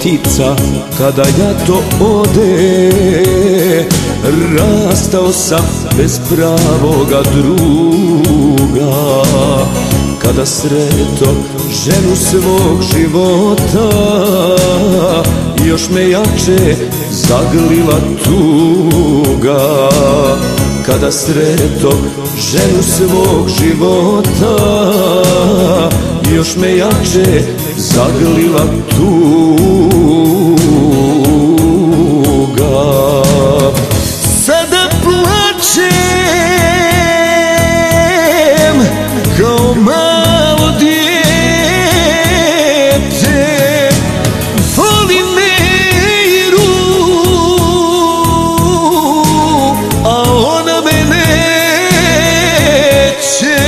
kica kada ja to ode. Rastao sam bez pravoga druga, kada sreto ženu svog života, još me jače zagrlila tuga. Kada sreto ženu svog života, još me jače zagrlila tuga. Sada plačem kao malo dijete, voli me Iru, a ona me neće,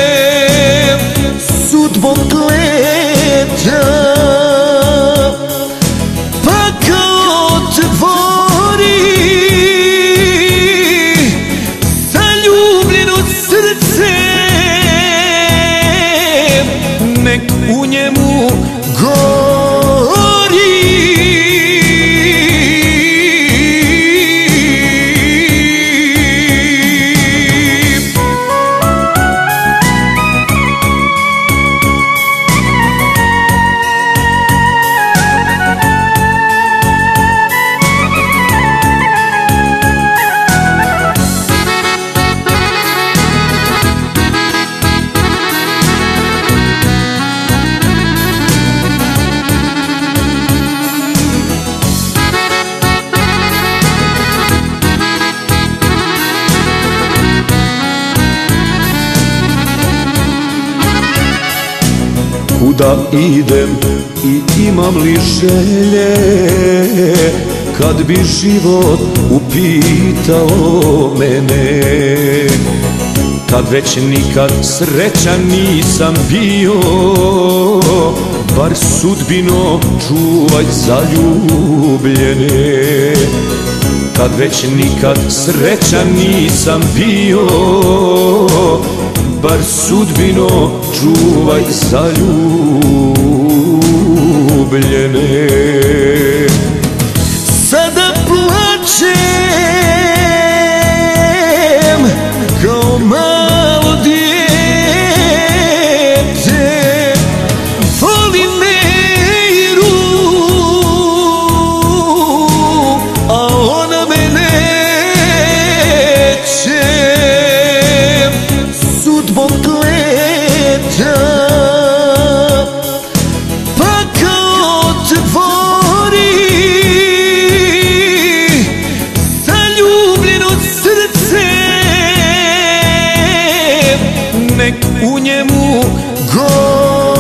sudbom gleda, pa kao tvori zaljubljeno srce, nek u njemu gori. Kuda idem i imam li želje, kad bi život upitao mene, kad već nikad srećan nisam bio, bar sudbino čuvaj zaljubljene. Kad već nikad srećan nisam bio, bar sudbino čuvaj zaljubljene. Sada plačem kao malo dijete, voli me Iru, a ona me neće, sudbom gleda, pa kao tvori zaljubljeno srce, nek u njemu gori.